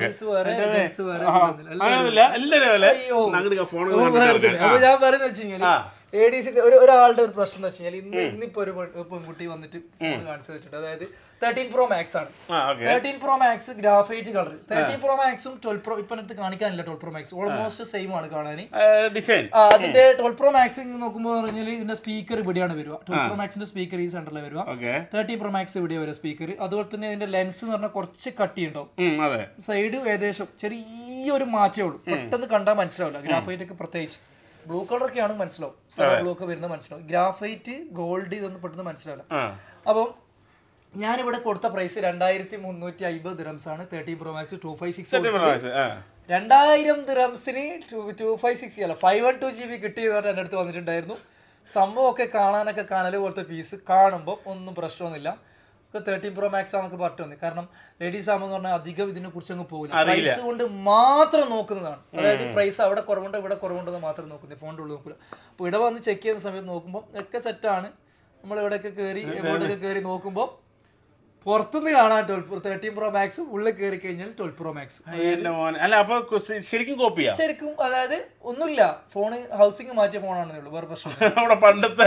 അപ്പൊ ഞാൻ പറയുന്നത് വെച്ച് കഴിഞ്ഞാൽ ലേഡീസിന്റെ ഒരാളുടെ ഒരു പ്രശ്നം എന്ന് വെച്ച് കഴിഞ്ഞാൽ ഇന്ന് ഇന്നിപ്പോ ഒരു പെൺകുട്ടി വന്നിട്ട് ഫോൺ കാണിച്ചു വെച്ചിട്ടുണ്ട്. അതായത് തേർട്ടീൻ പ്രോ മാക്സ് ആണ്. Thirteen pro max graphite colour. Thirteen pro മാക്സും ട്വൽവ് പ്രോ ഇപ്പൊ അടുത്ത് കാണിക്കാനില്ല. Twelve pro max almost same ആണ് കാണാൻ. അതിന്റെ ട്വൽവ് പ്രോ മാക്സ് നോക്കുമ്പോൾ പറഞ്ഞാൽ ഇതിന്റെ സ്പീക്കർ ഇവിടെയാണ് വരിക. ട്വൽവ് പ്രോ മാക്സിന്റെ സ്പീക്കർ ഈ സെന്ററിൽ വരിക. തേർട്ടീൻ പ്രോ മാക്സ് ഇവിടെ വരിക സ്പീക്കർ. അതുപോലെ തന്നെ ഇതിന്റെ ലെൻസ് എന്ന് പറഞ്ഞാൽ കുറച്ച് കട്ടി ഉണ്ടാവും. സൈഡ് ഏകദേശം ചെറിയൊരു മാറ്റേ ഉള്ളൂ. പെട്ടെന്ന് കണ്ടാൽ മനസ്സിലാവില്ല. ഗ്രാഫൈറ്റ് ഒക്കെ പ്രത്യേകിച്ച് ബ്ലൂ കളർ ഒക്കെ ആണ് മനസ്സിലാവും. ബ്ലൂ ഒക്കെ വരുന്നത് മനസ്സിലാവും. ഗ്രാഫൈറ്റ് ഗോൾഡ് ഇതൊന്നും പെട്ടെന്ന് മനസ്സിലാവില്ല. അപ്പം ഞാനിവിടെ കൊടുത്ത പ്രൈസ് രണ്ടായിരത്തി മുന്നൂറ്റി അമ്പത് ദിറംസ് ആണ്. Thirteen pro max two five six രണ്ടായിരം ദിറംസിന് ടു ഫൈവ് സിക്സ് അല്ല five one two G B കിട്ടിയതായിട്ട് എൻ്റെ അടുത്ത് വന്നിട്ടുണ്ടായിരുന്നു. സംഭവമൊക്കെ കാണാനൊക്കെ കനൽ പോലത്തെ പീസ് കാണുമ്പോൾ ഒന്നും പ്രശ്നമൊന്നുമില്ല. തേർട്ടീൻ പ്രോ മാക്സ് നമുക്ക് പറഞ്ഞു വന്നു. കാരണം ലേഡീസ് ആകുമ്പോൾ പറഞ്ഞാൽ അധികം ഇതിനെ കുറിച്ച് അങ്ങ് പോകില്ല. പ്രൈസ് കൊണ്ട് മാത്രം നോക്കുന്നതാണ്. അതായത് പ്രൈസ് അവിടെ കുറവുണ്ടോ ഇവിടെ കുറവുണ്ടെന്ന് മാത്രം നോക്കുന്നത്, ഫോണിൻ്റെ ഉള്ളിൽ നോക്കില്ല. അപ്പോൾ ഇവിടെ വന്ന് ചെക്ക് ചെയ്യുന്ന സമയത്ത് നോക്കുമ്പോൾ ഒക്കെ സെറ്റാണ്. നമ്മൾ ഇവിടെയൊക്കെ കയറി എങ്ങോട്ടൊക്കെ കയറി നോക്കുമ്പോൾ പുറത്തുനിന്ന് കാണാൻ ട്വൽവ് തേർട്ടീൻ പ്രോ മാക്സും ഉള്ളിൽ കയറി കഴിഞ്ഞാൽ ട്വൽവ് പ്രോ മാക്സ് ശരിക്കും കോപ്പിയാ. ശരിക്കും അതായത് ഒന്നുമില്ല, ഫോണ് ഹൗസിംഗ് മാറ്റിയ ഫോണാണെന്നേ ഉള്ളൂ, വേറെ പ്രശ്നം. പണ്ടത്തെ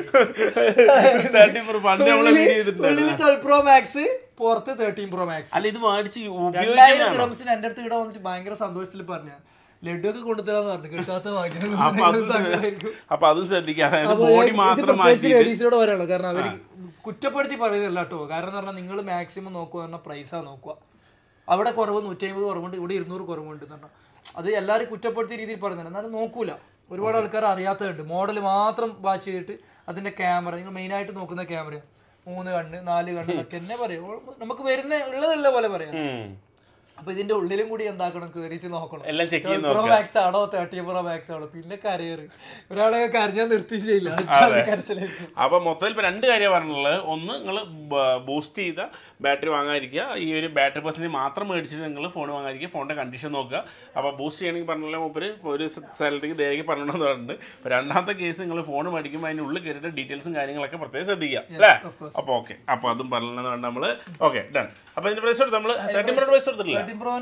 ട്വൽവ് പ്രോ മാക്സ് പുറത്ത് തേർട്ടീൻ പ്രോ മാക്സ്. അല്ല ഇത് രണ്ടായിരം ദിറംസിന് എൻ്റെ അടുത്ത് ഇവിടെ വന്നിട്ട് ഭയങ്കര സന്തോഷത്തിൽ പറഞ്ഞ ലഡു ഒക്കെ കൊണ്ടുതരാന്ന് പറഞ്ഞു. കിട്ടാത്ത അപ്പൊ അത് ശ്രദ്ധിക്കാതെ ലേഡീസിനോട് പറയണോ. കാരണം അവര് കുറ്റപ്പെടുത്തി പറയുന്നില്ല കേട്ടോ. കാരണം എന്ന് പറഞ്ഞാൽ നിങ്ങൾ മാക്സിമം നോക്കുക പറഞ്ഞാൽ പ്രൈസാ നോക്കുക. അവിടെ കുറവ് നൂറ്റി അമ്പത് കുറവുണ്ട്, ഇവിടെ ഇരുന്നൂറ് കുറവുണ്ട് എന്ന് പറഞ്ഞാൽ അത് എല്ലാവരും കുറ്റപ്പെടുത്തിയ രീതിയിൽ പറയുന്നുണ്ട്. എന്നാലും നോക്കൂല. ഒരുപാട് ആൾക്കാർ അറിയാത്തതുണ്ട്. മോഡൽ മാത്രം വാച്ച് ചെയ്തിട്ട് അതിന്റെ ക്യാമറ നിങ്ങൾ മെയിനായിട്ട് നോക്കുന്ന ക്യാമറ മൂന്ന് കണ്ണ് നാല് കണ്ണ് ഒക്കെ എന്നെ പറയും. നമുക്ക് വരുന്ന ഉള്ളതല്ല പോലെ പറയാം. അപ്പൊ ഇതിന്റെ ഉള്ളിലും കൂടി എന്താക്കണം, കയറിയിട്ട് നോക്കണം. പ്രോ മാക്സ് ആണോ തേർട്ടി പ്രോ മാക്സ് ആണോ. പിന്നെ കരയറ് ഒരാളെ കരഞ്ഞാൽ നിർത്തി ചെയ്യില്ല. അപ്പൊ മൊത്തത്തിൽ ഇപ്പൊ രണ്ട് കാര്യം പറഞ്ഞുള്ളത്. ഒന്ന് നിങ്ങൾ ബൂസ്റ്റ് ചെയ്ത ബാറ്ററി വാങ്ങാതിരിക്കുക. ഈ ഒരു ബാറ്ററി പെർസെന്റേജ് മാത്രം മേടിച്ചിട്ട് നിങ്ങൾ ഫോൺ വാങ്ങാതിരിക്കുക. ഫോണിന്റെ കണ്ടീഷൻ നോക്കുക. അപ്പൊ ബൂസ്റ്റ് ചെയ്യണമെങ്കിൽ പറഞ്ഞാൽ മൂപ്പര് ഒരു സാലറിക്ക് ദേഹേക്ക് പറഞ്ഞിട്ടുണ്ടെന്ന് പറഞ്ഞിട്ടുണ്ട്. അപ്പൊ രണ്ടാമത്തെ കേസ് നിങ്ങൾ ഫോൺ മേടിക്കുമ്പോൾ അതിന്റെ ഉള്ളിൽ കയറിയിട്ട് ഡീറ്റെയിൽസും കാര്യങ്ങളൊക്കെ പ്രത്യേകം ശ്രദ്ധിക്കുക അല്ലേ. അപ്പൊ ഓക്കെ, അപ്പൊ അതും പറഞ്ഞത് നമ്മള് ഓക്കെ ഡൺ. അപ്പൊ ഇതിന്റെ പ്രൈസ് കൊടുത്തു നമ്മള് തേർട്ടി പ്രോ പ്രൈസ് കൊടുത്തിട്ടില്ല.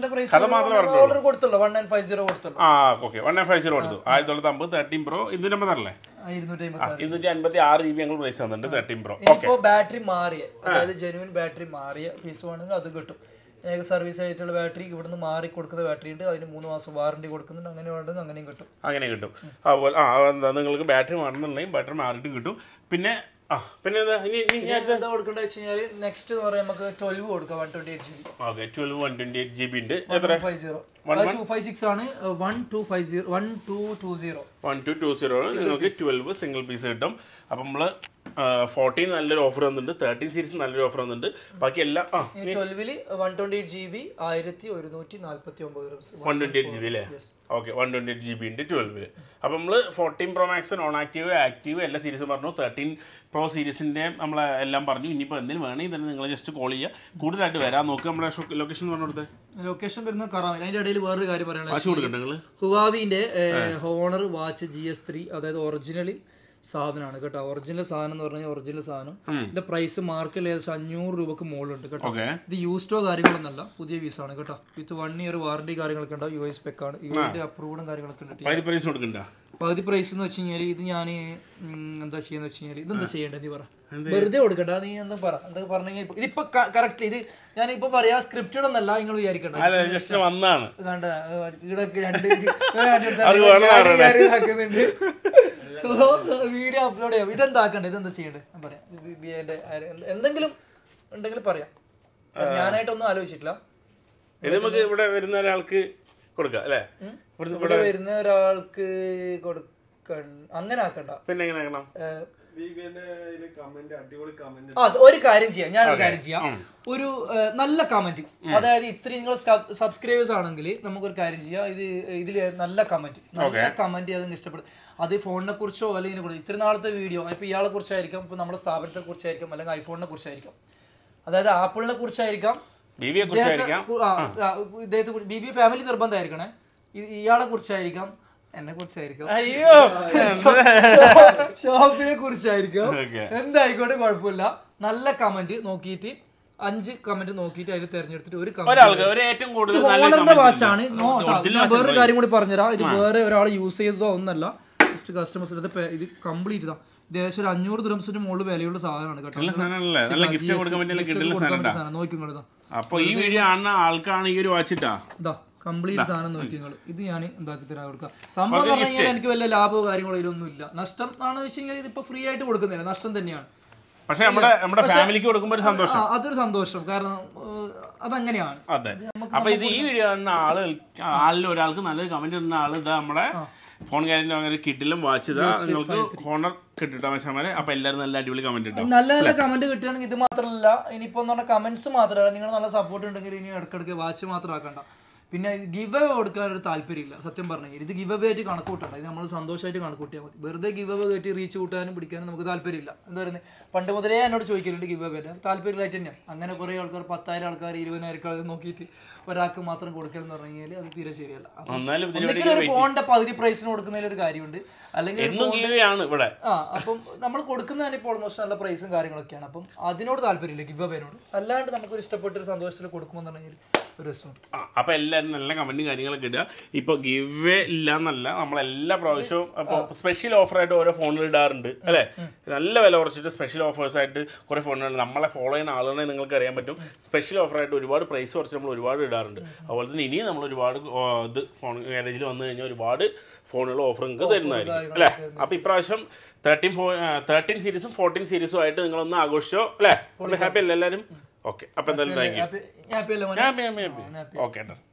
ഇരുന്നൂറ്റി അൻപത്തി ആറ് ജി ബി ഞങ്ങൾ പ്രൈസ് തന്നിട്ടുണ്ട് തേർട്ടീൻ പ്രോ. ബാറ്ററി മാറിയ അതായത് ജെനുവിൻ ബാറ്ററി മാറിയ പീസ് വേണമെങ്കിൽ അത് കിട്ടും. സർവീസ് ആയിട്ടുള്ള ബാറ്ററി ഇവിടുന്ന് മാറി കൊടുക്കുന്ന ബാറ്ററി ഉണ്ട്. അതിന് മൂന്ന് മാസം വാറണ്ടി കൊടുക്കുന്നുണ്ട്. അങ്ങനെ വേണ്ടത് അങ്ങനെയും കിട്ടും. അങ്ങനെ കിട്ടും. അതുപോലെ ആ നിങ്ങൾക്ക് ബാറ്ററി മാറുന്നുണ്ടെങ്കിൽ ബാറ്ററി മാറിയിട്ടും കിട്ടും. പിന്നെ ആ പിന്നെ എന്താ കൊടുക്കേണ്ടത് വെച്ച് കഴിഞ്ഞാൽ നെക്സ്റ്റ് എന്ന് പറയാൻ നമുക്ക് ട്വൽവ് കൊടുക്കാം. One twenty eight G B. Okay twelve one twenty eight G B ഉണ്ട്. Five zero two five six ആണ്. One two five zero one two two zero one two two zero ആണ്. നിങ്ങൾക്ക് twelve single piece കിട്ടും. അപ്പം നമ്മൾ fourteen നല്ലൊരു offer വന്നിട്ടുണ്ട്, thirteen series നല്ലൊരു ഓഫർ വന്നിട്ടുണ്ട്. ബാക്കി എല്ലാം ട്വൽവില് one twenty eight G B ആയിരത്തി ഒരുന്നൂറ്റി നാല്പത്തി ഒമ്പത് one twenty eight G B അല്ലേ? Okay, one twenty eight G B ഉണ്ട് ട്വൽവില്. അപ്പം നമ്മൾ fourteen pro max non active active എല്ലാ സീരീസും പറഞ്ഞു. തേർട്ടീൻ പ്രോ സീരീസിൻ്റെ നമ്മൾ എല്ലാം പറഞ്ഞു. ഇനിയിപ്പോൾ എന്തെങ്കിലും വേണമെങ്കിൽ തന്നെ നിങ്ങൾ ജസ്റ്റ് കോൾ ചെയ്യുക. കൂടുതലായിട്ട് വരാൻ നോക്കുക. നമ്മുടെ ലൊക്കേഷൻ പറഞ്ഞു കൊടുത്തത് ലൊക്കേഷൻ വരുന്നത് കറാമിൽ. അതിൻ്റെ ഇടയിൽ വേറൊരു കാര്യം വാച്ച് കൊടുക്കണ്ട നിങ്ങൾ. ഹുവാവിൻ്റെ Honor watch G S three അതായത് ഒറിജിനൽ സാധനമാണ് കേട്ടോ. ഒറിജിനൽ സാധനം എന്ന് പറഞ്ഞാൽ ഒറിജിനൽ സാധനം. ഇതിന്റെ പ്രൈസ് മാർക്കറ്റിൽ ഏകദേശം അഞ്ഞൂറ് രൂപക്ക് മുകളിലുണ്ട് കേട്ടോ. ഇത് യൂസ്ഡോ കാര്യങ്ങളൊന്നല്ല, പുതിയ പീസാണ് കേട്ടോ. വിത്ത് വൺ ഇയർ വാറണ്ടി കാര്യങ്ങളൊക്കെ ഉണ്ടാവും. യു എസ് പെക്കാണ്, യു എന്റെ അപ്രൂവ്ഡും കാര്യങ്ങളൊക്കെ ഉണ്ട്. പകുതി പ്രൈസ് എന്ന് വെച്ച് കഴിഞ്ഞാൽ ഇത് ഞാൻ എന്താ ചെയ്യാന്ന് വെച്ച് കഴിഞ്ഞാൽ ഇതെന്താ ചെയ്യേണ്ടത് നീ പറ. വെറുതെ കൊടുക്കണ്ട, നീ എന്താ പറ. എന്താ പറഞ്ഞെങ്കിൽ ഇതിപ്പോ കറക്റ്റ് ഇത് ഞാൻ ഇപ്പൊ പറയാ സ്ക്രിപ്റ്റഡ് ഒന്നല്ല നിങ്ങൾ വിചാരിക്കണ്ട. കണ്ട ഇവിടെ രണ്ട് ആക്കുന്നുണ്ട്, വീഡിയോ അപ്ലോഡ് ചെയ്യാം. ഇതെന്താക്കണ്ടേ, ഇതെന്താ ചെയ്യണ്ടേ പറയാം. എന്തെങ്കിലും ഉണ്ടെങ്കിൽ പറയാം. ഞാനായിട്ടൊന്നും ആലോചിച്ചിട്ടില്ല. ഇത് നമുക്ക് ഇവിടെ വരുന്ന ഒരാൾക്ക് കൊടുക്കാം അല്ലേ? ഇവിടെ വരുന്ന ഒരാൾക്ക് കൊടുക്ക അങ്ങനെ ആക്കണ്ട. പിന്നെ എങ്ങനെ ആക്കണം? ഒരു കാര്യം ചെയ്യാം, ഞാനൊരു കാര്യം ചെയ്യാം. ഒരു നല്ല കമന്റ്, അതായത് ഇത്രയും നിങ്ങൾ സബ്സ്ക്രൈബേഴ്സ് ആണെങ്കിൽ നമുക്കൊരു കാര്യം ചെയ്യാം. ഇത് ഇതിൽ നല്ല കമന്റ് നല്ല കമന്റ് അത് ഇഷ്ടപ്പെടും. അത് ഫോണിനെ കുറിച്ചോ അല്ലെങ്കിൽ ഇത്ര നാളത്തെ വീഡിയോ ഇപ്പൊ ഇയാളെ കുറിച്ചായിരിക്കാം, ഇപ്പൊ നമ്മുടെ സ്ഥാപനത്തെ കുറിച്ചായിരിക്കാം, അല്ലെങ്കിൽ ഐഫോണിനെ കുറിച്ചായിരിക്കാം, അതായത് ആപ്പിളിനെ കുറിച്ചായിരിക്കാം, ഇദ്ദേഹത്തെ ബി ബി ഫാമിലി നിർബന്ധമായിരിക്കണേ, ഇയാളെ കുറിച്ചായിരിക്കാം, എന്നെ കുറിച്ചായിരിക്കും, ഷോപ്പിനെ കുറിച്ചായിരിക്കും, എന്തായിക്കോട്ടെ കുഴപ്പമില്ല. നല്ല കമന്റ് നോക്കിയിട്ട് അഞ്ച് കമന്റ് നോക്കിയിട്ട് അതിൽ തെരഞ്ഞെടുത്തിട്ട് ഒരു കമന്റ് വാച്ചാണ്. വേറൊരു കാര്യം കൂടി പറഞ്ഞുതരാം. ഇത് വേറെ ഒരാൾ യൂസ് ചെയ്തതോ ഒന്നല്ല, ജസ്റ്റ് കസ്റ്റമേഴ്സ് ഇത് കംപ്ലീറ്റ് ഇതാ. ഏകദേശം ഒരു അഞ്ഞൂറ് ദിറംസിന്റെ മുകളിൽ വിലയുള്ള സാധനമാണ് കേട്ടോ. നോക്കിക്കോളൂ. അപ്പൊ ഈ വീഡിയോ കാണുന്ന ആൾക്കാണ് ഈ ഒരു വാച്ചിട്ടാ ഇതാ കംപ്ലീറ്റ് സാധനം നോക്കി നിങ്ങൾ. ഇത് ഞാൻ എന്താക്കി തരാൻ കൊടുക്കാം. സംഭവം പറഞ്ഞു കഴിഞ്ഞാൽ എനിക്ക് വല്ല ലാഭമോ കാര്യങ്ങളോ ഇതിലൊന്നും ഇല്ല. നഷ്ടം ആണെന്ന് വെച്ച് കഴിഞ്ഞാൽ ഇതിപ്പോ ഫ്രീ ആയിട്ട് കൊടുക്കുന്നില്ല, നഷ്ടം തന്നെയാണ്. പക്ഷെ നമ്മുടെ നമ്മുടെ ഫാമിലിക്ക് കൊടുക്കുമ്പോൾ ഒരു സന്തോഷം, അതൊരു സന്തോഷം. കാരണം അതങ്ങനെയാണ്. അതെ. അപ്പൊ ഇത് ഈ വീഡിയോ കാണുന്ന ആള് ആളിൽ ഒരാൾക്ക് നല്ലൊരു കമന്റ് ഇടുന്ന ആള് ഇതാ നമ്മുടെ ഫോൺ കാര്യങ്ങൾ കിട്ടിലും വാച്ച് ഇതാ നിങ്ങൾക്ക് ഹോണർ കിട്ടിട്ടാ മച്ചാമാരെ. അപ്പൊ എല്ലാവരും നല്ല അടിപൊളി കമന്റ് ഇട്ടാം. നല്ല നല്ല കമന്റ് കിട്ടുകയാണെങ്കിൽ ഇത് മാത്രമല്ല, ഇനിയിപ്പോ എന്ന് പറഞ്ഞാൽ കമന്റ്സ് മാത്രമല്ല, നിങ്ങൾ നല്ല സപ്പോർട്ട് ഉണ്ടെങ്കിൽ ഇനി ഇടയ്ക്കിടയ്ക്ക് വാച്ച് മാത്രം ആക്കണ്ട. പിന്നെ ഗിവ് അവേ കൊടുക്കാൻ ഒരു താല്പര്യമില്ല സത്യം പറഞ്ഞെങ്കിൽ. ഇത് ഗിവ് അവേ ആയിട്ട് കണക്ക് കൂട്ടണ്ട, ഇത് നമ്മൾ സന്തോഷമായിട്ട് കണക്ക് കൂട്ടിയാൽ മതി. വെറുതെ ഗിവ് അവേ കയറ്റി റീച്ച് കൂട്ടാനും പിടിക്കാനും നമുക്ക് താല്പര്യമില്ല. എന്താ പറയുന്നത്, പണ്ട് മുതലേ എന്നോട് ചോദിക്കലുണ്ട് ഗിവ് അവേ താല്പര്യമില്ലായിട്ട് തന്നെയാണ്. അങ്ങനെ കുറേ ആൾക്കാർ പത്തായിരം ആൾക്കാർ ഇരുപതിനായിരം ആൾക്കാർ നോക്കിയിട്ട് ഒരാൾക്ക് മാത്രം കൊടുക്കലെന്ന് പറഞ്ഞു കഴിഞ്ഞാൽ അത് തീരെ ശരിയല്ല. ഒരു ഫോണിന്റെ പകുതി പ്രൈസിന് കൊടുക്കുന്നതിൽ ഒരു കാര്യമുണ്ട്, അല്ലെങ്കിൽ ആ അപ്പം നമ്മൾ കൊടുക്കുന്നതിന് ഇപ്പോൾ ഓൾമോസ്റ്റ് നല്ല പ്രൈസും കാര്യങ്ങളൊക്കെയാണ്. അപ്പം അതിനോട് താല്പര്യമില്ല ഗിവ് അവേനോട്. അല്ലാണ്ട് നമുക്കൊരു ഇഷ്ടപ്പെട്ട ഒരു സന്തോഷത്തിൽ കൊടുക്കുമെന്ന് പറഞ്ഞാൽ ഒരു രസമുണ്ട്. അപ്പൊ എല്ലാവരും നല്ല കമന്റും കാര്യങ്ങളൊക്കെ ഇടുക. ഇപ്പൊ ഗിവ് ഇല്ല എന്നല്ല, നമ്മളെല്ലാ പ്രാവശ്യവും അപ്പൊ സ്പെഷ്യൽ ഓഫർ ആയിട്ട് ഓരോ ഫോണുകൾ ഇടാറുണ്ട് അല്ലെ. നല്ല വില കുറച്ചിട്ട് സ്പെഷ്യൽ ഓഫേഴ്സ് ആയിട്ട് കുറെ ഫോണുകൾ നമ്മളെ ഫോളോ ചെയ്യുന്ന ആളുകളെ നിങ്ങൾക്ക് അറിയാൻ പറ്റും. സ്പെഷ്യൽ ഓഫർ ആയിട്ട് ഒരുപാട് പ്രൈസ് കുറച്ച് നമ്മൾ ഒരുപാട് ഇടാറുണ്ട്. അതുപോലെ തന്നെ ഇനിയും നമ്മൾ ഒരുപാട് ഇത് ഫോൺ ഗാരേജിൽ വന്നു കഴിഞ്ഞാൽ ഒരുപാട് ഫോണുകൾ ഓഫർ നിങ്ങൾക്ക് തരുന്നതായിരിക്കും അല്ലേ. അപ്പൊ ഇപ്രാവശ്യം തേർട്ടീൻ ഫോ തേർട്ടീൻ സീരീസും ഫോർട്ടീൻ സീരീസും ആയിട്ട് നിങ്ങളൊന്ന് ആഘോഷിച്ചോ അല്ലേ. ഹാപ്പി അല്ലേ എല്ലാവരും? ഓക്കെ. അപ്പൊ എന്തായാലും താങ്ക് യു. ഓക്കെ.